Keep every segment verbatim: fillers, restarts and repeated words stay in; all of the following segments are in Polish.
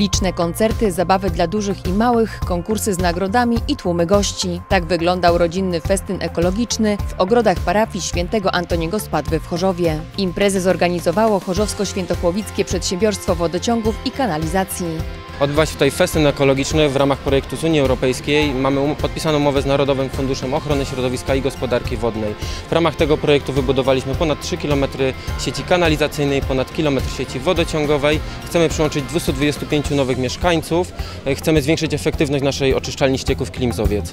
Liczne koncerty, zabawy dla dużych i małych, konkursy z nagrodami i tłumy gości. Tak wyglądał rodzinny festyn ekologiczny w ogrodach parafii świętego Antoniego z Padwy w Chorzowie. Imprezę zorganizowało Chorzowsko-Świętochłowickie Przedsiębiorstwo Wodociągów i Kanalizacji. Odbywa się tutaj festyn ekologiczny w ramach projektu z Unii Europejskiej. Mamy podpisaną umowę z Narodowym Funduszem Ochrony Środowiska i Gospodarki Wodnej. W ramach tego projektu wybudowaliśmy ponad trzy kilometry sieci kanalizacyjnej, ponad kilometr sieci wodociągowej. Chcemy przyłączyć dwieście dwadzieścia pięć nowych mieszkańców. Chcemy zwiększyć efektywność naszej oczyszczalni ścieków Klimzowiec.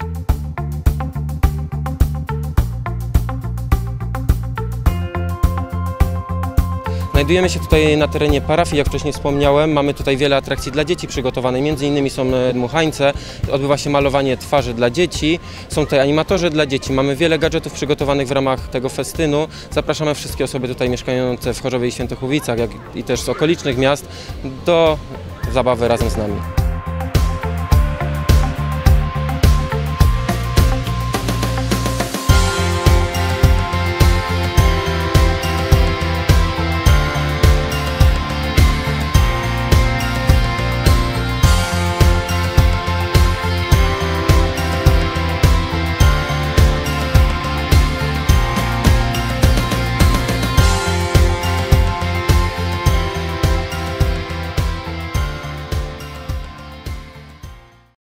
Znajdujemy się tutaj na terenie parafii, jak wcześniej wspomniałem. Mamy tutaj wiele atrakcji dla dzieci przygotowanych, między innymi są dmuchańce, odbywa się malowanie twarzy dla dzieci, są tutaj animatorzy dla dzieci, mamy wiele gadżetów przygotowanych w ramach tego festynu. Zapraszamy wszystkie osoby tutaj mieszkające w Chorzowie i Świętochłowicach, jak i też z okolicznych miast do zabawy razem z nami.